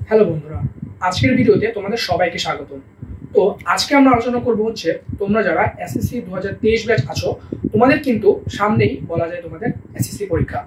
Hello বন্ধুরা, আজকের ভিডিওতে তোমাদের সবাইকে স্বাগত। তো আজকে আমরা আলোচনা করব হচ্ছে তোমরা যারা এসএসসি 2023 ব্যাচ আছো, তোমাদের কিন্তু সামনেই বলা যায় তোমাদের এসএসসি পরীক্ষা।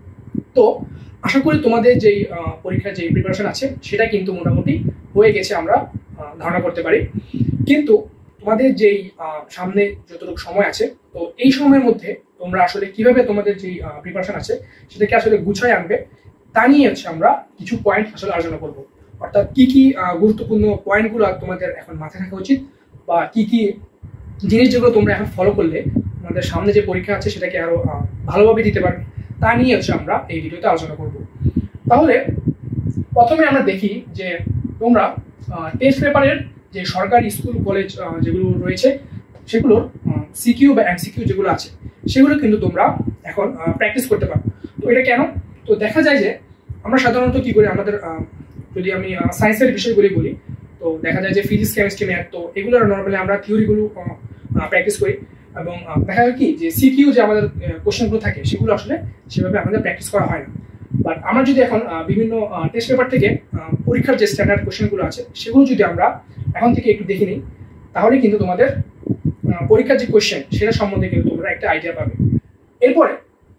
তো আশা করি তোমাদের যেই পরীক্ষার যে প্রিপারেশন আছে সেটা কিন্তু মোটামুটি হয়ে গেছে, আমরা ধারণা করতে পারি। কিন্তু তোমাদের যেই সামনে যতটুকু সময় আছে, তো এই সময়ের মধ্যে তোমরা আসলে কিভাবে তোমাদের যেই প্রিপারেশন আছে সেটাকে আসলে গুছায় আনবে, তা নিয়ে হচ্ছে আমরা কিছু পয়েন্ট আসলে আলোচনা করব। অর্থাৎ কি কি গুরুত্বপূর্ণ পয়েন্টগুলো তোমাদের এখন মাথায় রাখা উচিত, বা কি কি জিনিস যেগুলো তোমরা এখন ফলো করলে তোমাদের সামনে যে পরীক্ষা আছে সেটাকে আরো ভালোভাবে দিতে পারবে, তা নিয়ে হচ্ছে আমরা এই ভিডিওতে আলোচনা করব। তাহলে প্রথমে আমরা দেখি যে তোমরা টেস্ট পেপারের যে সরকারি স্কুল কলেজ যেগুলো রয়েছে সেগুলোর সিকিউ বা এমসিকিউ যেগুলো আছে সেগুলো কিন্তু তোমরা এখন প্র্যাকটিস করতে পারো। তো এটা কেন? তো দেখা যায় যে আমরা সাধারণত কি করি, আমাদের যদি আমি সায়েন্সের বিষয়গুলি বলি, তো দেখা যায় যে ফিজিক্স, কেমিস্ট্রি, ম্যাথ, তো এগুলো নর্মালি আমরা থিওরিগুলো প্র্যাকটিস করি, এবং দেখা যায় কি যে সিকিউ যে আমাদের কোশ্চেনগুলো থাকে সেগুলো আসলে সেভাবে আমাদের প্র্যাকটিস করা হয় না। বাট আমরা যদি এখন বিভিন্ন টেস্ট পেপার থেকে পরীক্ষার যে স্ট্যান্ডার্ড কোশ্চেনগুলো আছে সেগুলো যদি আমরা এখন থেকে একটু দেখে নিই, তাহলে কিন্তু তোমাদের পরীক্ষার যে কোশ্চেন সেটা সম্বন্ধে কিন্তু তোমরা একটা আইডিয়া পাবে। এরপরে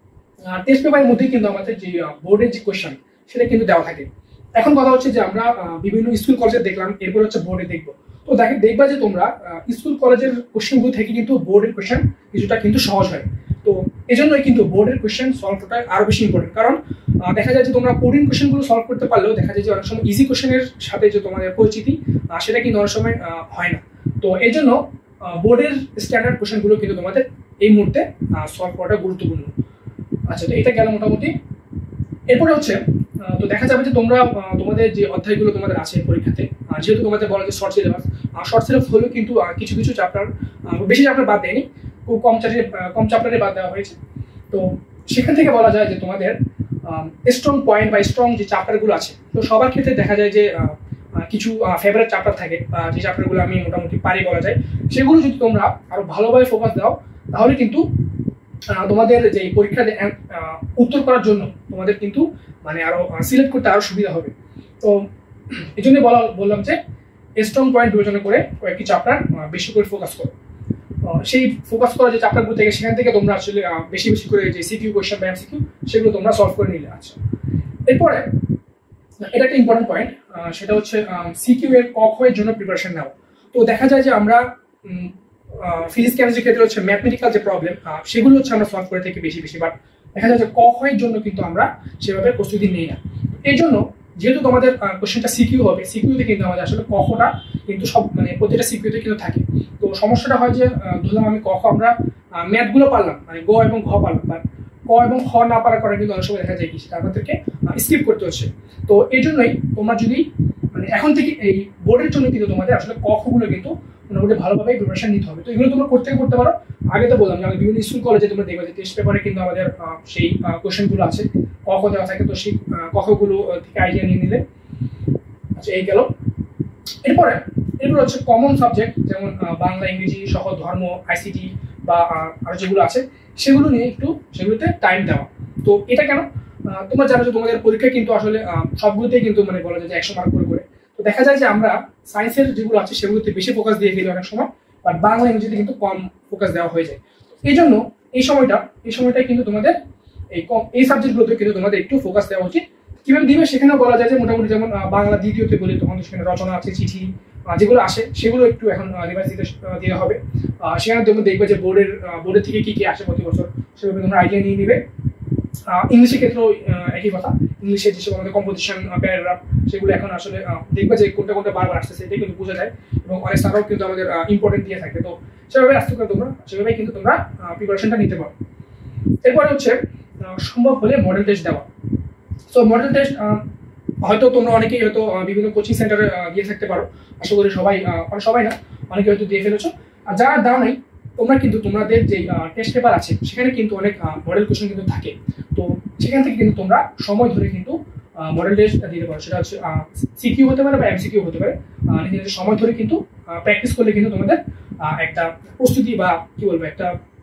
টেস্ট পেপারের মধ্যে কিন্তু আমাদের যে বোর্ডের যে কোশ্চেন সেটা কিন্তু দেওয়া থাকে। এখন কথা হচ্ছে যে আমরা বিভিন্ন স্কুল কলেজে দেখলাম, এরপর হচ্ছে বোর্ডে দেখবো। তো দেখবা যে তোমরা স্কুল কলেজের কোশ্চেনগুলো থেকে কিন্তু বোর্ডের কোশ্চেন কিছুটা কিন্তু সহজ হয়। তো এই জন্যই কিন্তু বোর্ডের কোশ্চেন সলভ করা আরো বেশি ইম্পর্টেন্ট, কারণ দেখা যায় যে তোমরা কঠিন কোশ্চেনগুলো সলভ করতে পারলেও দেখা যায় যে অনেক সময় ইজি কোশ্চেনের সাথে যে তোমাদের পরিচিতি সেটা কিন্তু অনেক সময় হয় না। তো এই জন্য বোর্ডের স্ট্যান্ডার্ড কোশ্চেনগুলো কিন্তু তোমাদের এই মুহূর্তে সলভ করাটা গুরুত্বপূর্ণ। আচ্ছা, তো এটা গেল মোটামুটি। এরপরে হচ্ছে তো দেখা যাবে যে তোমরা তোমাদের যে অধ্যায়গুলো তোমাদের আছে পরীক্ষাতে, যেহেতু তোমাদের বলা যে শর্ট সিলেবাস হলেও কিন্তু কিছু কিছু চ্যাপ্টার, বেশি চ্যাপ্টার বাদ দেয়নি, খুব কম চ্যাপ্টারে বাদ দেওয়া হয়েছে। তো সেখান থেকে বলা যায় যে তোমাদের স্ট্রং পয়েন্ট বা স্ট্রং যে চ্যাপ্টারগুলো আছে, তো সবার ক্ষেত্রে দেখা যায় যে কিছু ফেভারিট চ্যাপ্টার থাকে, যে চ্যাপ্টারগুলো আমি মোটামুটি পারি বলা যায়, সেগুলো যদি তোমরা আরো ভালোভাবে ফোকাস দাও, তাহলে কিন্তু তোমাদের যে পরীক্ষা উত্তর করার জন্য তোমাদের কিন্তু মানে আরো সিলেক্ট করতে আরো সুবিধা হবে। তো এই জন্য বললাম যে স্ট্রং পয়েন্ট বিবেচনা করে কয়েকটি চ্যাপ্টার বেশি করে ফোকাস করো। সেই ফোকাস করা যে চ্যাপ্টারগুলো থেকে সেখান থেকে তোমরা আসলে বেশি বেশি করে যে সিকিউ কোয়েশ্চেন বা এমসিকিউ সেগুলো তোমরা সলভ করে নিলে। আচ্ছা, এরপরে এটা একটা ইম্পর্টেন্ট পয়েন্ট, সেটা হচ্ছে সিকিউ এর ক খ এর জন্য প্রিপারেশন নাও। তো দেখা যায় যে আমরা ফিজিক্স, কেমিস্ট্রির ক্ষেত্রে হচ্ছে ম্যাথমেটিক্যাল যে প্রবলেম সেগুলো হচ্ছে আমরা সলভ করে থাকি বেশি বেশি, বাট দেখা যায় যে ক খ এর জন্য কিন্তু আমরা সেভাবে প্রস্তুতি নিই না। এই জন্য যেহেতু তোমাদের কোশ্চেনটা সিকিউ হবে, সিকিউতে কিন্তু আমাদের আসলে ক খটা কিন্তু সব মানে প্রতিটা সিকিউতে কিন্তু থাকে। তো সমস্যাটা হয় যে ধরলাম আমি ক খ আমরা ম্যাথগুলো পারলাম, মানে গ এবং ঘ পারলাম, বাট ক এবং খ না পারার কারণে কিন্তু অনেক সময় দেখা যায় কি সেটা আমাদেরকে স্কিপ করতে হচ্ছে। তো এই জন্যই তোমরা যদি মানে এখন থেকে এই বোর্ডের জন্য কিন্তু তোমাদের আসলে ক খ গুলো কিন্তু মোটামুটি ভালোভাবে প্রিপারেশন নিতে হবে। তো এগুলো তোমরা করতে পারো। আগে তো বললাম যে আমাদের বিভিন্ন স্কুল কলেজে তোমরা দেখবে যে টেস্ট পেপারে কিন্তু আমাদের সেই কোশ্চেনগুলো আছে, ক খ দেওয়া থাকে, তো সেই ক খ গুলো থেকে আইডিয়া নিয়ে নিলে। আচ্ছা, এই গেল। এরপর হচ্ছে কমন সাবজেক্ট, যেমন বাংলা, ইংরেজি সহ ধর্ম, আইসিটি বা আরো যেগুলো আছে সেগুলো নিয়ে একটু সেগুলোতে টাইম দেওয়া। তো এটা কেন? তোমরা জানো যে তোমাদের পরীক্ষা কিন্তু আসলে সবগুলোতেই কিন্তু মানে বলা যায় যে 100 মার্ক করে। তো দেখা যায় যে আমরা সায়েন্সের যেগুলো আছে সেগুলোতে বেশি ফোকাস দিয়ে ফেলি অনেক সময়, বাট বাংলা, ইংরেজিতে কিন্তু কম ফোকাস দেওয়া হয়ে যায়। এই জন্য এই সময়টা কিন্তু তোমাদের এই সাবজেক্টগুলোতে কিন্তু তোমাদের একটু ফোকাস দেওয়া উচিত। কিভাবে দিবে সেখানেও বলা যায় যে মোটামুটি যেমন বাংলা দ্বিতীয়তে বলি, তখন সেখানে রচনা আছে, চিঠি যেগুলো আসে সেগুলো একটু এখন রিভাইজ দিতে হবে। সেখানে তোমরা দেখবে যে বোর্ডের থেকে কি কি আসে প্রতি বছর, সেভাবে তোমরা আইডিয়া নিয়ে নিবে। ইংলিশের ক্ষেত্রেও একই কথা, ইংলিশের যেসব আমাদের কম্পোজিশন, প্যারাগ্রাফ সেগুলো এখন আসলে দেখবে যে কোনটা বারবার আসতেছে, এটা কিন্তু বোঝা যায়, এবং অনেক স্যারও কিন্তু আমাদের ইম্পর্টেন্ট দিয়ে থাকে। তো সেভাবে আসতে করে সেভাবেই কিন্তু তোমরা প্রিপারেশনটা নিতে পারো। এরপরে হচ্ছে সম্ভব হলে মডেল টেস্ট দেওয়া। সো মডেল টেস্ট হয়তো তোমরা অনেকেই হয়তো বিভিন্ন কোচিং সেন্টারে দিয়ে থাকতে পারো, আশা করি সবাই না, অনেকে হয়তো দিয়ে ফেলেছো। আর যারা দাও নাই, তোমরা কিন্তু তোমাদের যে টেস্ট পেপার আছে সেখানে কিন্তু অনেক মডেল কোশ্চেন কিন্তু থাকে। তো সেখান থেকে কিন্তু তোমরা সময় ধরে কিন্তু মডেল টেস্ট দিতে পারো। সেটা হচ্ছে সিকিউ হতে পারে বা এমসিকিউ হতে পারে। নিজেদের সময় ধরে কিন্তু প্র্যাকটিস করলে কিন্তু তোমাদের একটা প্রস্তুতি বা কি বলবো একটা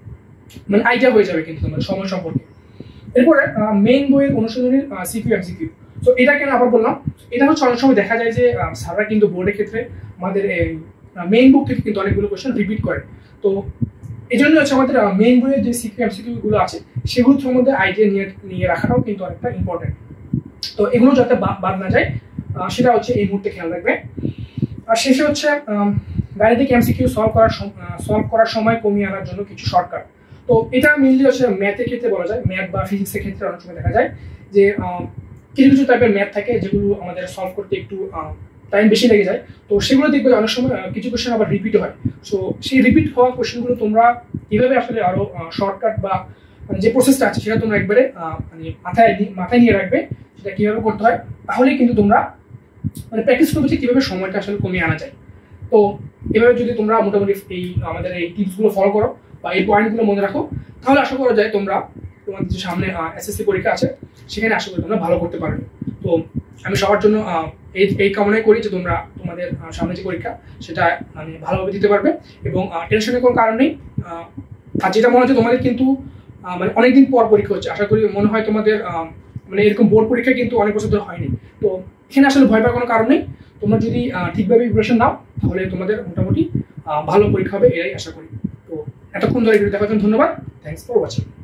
মানে আইডিয়া হয়ে যাবে কিন্তু তোমাদের সময় সম্পর্কে। এরপরে মেইন বইয়ের অনুশীলনীর সিকিউ এমসিকিউ। তো এটা কেন আবার বললাম, এটা হচ্ছে অনেক সময় দেখা যায় যে স্যাররা কিন্তু বোর্ডের ক্ষেত্রে আমাদের মেইন বুক থেকে কিন্তু অনেকগুলো কোয়েশ্চেন রিপিট করে। তো এই জন্য হচ্ছে আমাদের মেইন বইয়ের যে এমসিকিউ গুলো আছে সেগুলোর সম্বন্ধে আইডিয়া নিয়ে রাখাটাও কিন্তু অনেকটা ইম্পর্টেন্ট। তো এগুলো যাতে বাদ না যায় সেটা হচ্ছে এই মুহূর্তে খেয়াল রাখবে। আর শেষে হচ্ছে বাইরে থেকে এমসিকিউ সলভ করার সময় কমিয়ে আনার জন্য কিছু শর্টকাট। তো এটা মেইনলি হচ্ছে ম্যাথের ক্ষেত্রে বলা যায়, ম্যাথ বা ফিজিক্সের ক্ষেত্রে অনেক সময় দেখা যায় যে কিছু কিছু টাইপের ম্যাথ থাকে যেগুলো আমাদের সলভ করতে একটু টাইম বেশি লেগে যায়। তো সেগুলো দেখবে অনেক সময় কিছু কোয়েশ্চেন আবার রিপিট হয়। সো সেই রিপিট হওয়া কোয়েশ্চেনগুলো তোমরা কিভাবে আসলে আরো শর্টকাট বা মানে যে প্রসেসটা আছে সেটা তোমরা একবারে মানে মাথায় নিয়ে রাখবে সেটা কিভাবে করতে হয়, তাহলেই কিন্তু তোমরা মানে প্র্যাকটিস করবে যে কিভাবে সময়টা আসলে কমিয়ে আনা যায়। তো এভাবে যদি তোমরা মোটামুটি এই আমাদের এই টিপসগুলো ফলো করো বা এই পয়েন্টগুলো মনে রাখো, তাহলে আশা করা যায় তোমরা তোমাদের যে সামনে এসএসসি পরীক্ষা আছে সেখানে আশা করি তোমরা ভালো করতে পারবে। তো আমি সবার জন্য এই কামনাই করি যে তোমরা তোমাদের সামনে যে পরীক্ষা সেটা মানে ভালোভাবে দিতে পারবে এবং টেনশনের কোনো কারণ নেই। আর যেটা মনে হচ্ছে তোমাদের কিন্তু মানে অনেকদিন পর পরীক্ষা হচ্ছে, আশা করি মনে হয় তোমাদের মানে এরকম বোর্ড পরীক্ষা কিন্তু অনেক বছর ধরে হয়নি। তো এখানে আসলে ভয় পাওয়ার কোনো কারণ নেই। তোমরা যদি ঠিকভাবে প্রিপারেশন নাও তাহলে তোমাদের মোটামুটি ভালো পরীক্ষা হবে, এটাই আশা করি। তো এতক্ষণ ধরে ভিডিও দেখার জন্য ধন্যবাদ। Thanks for watching.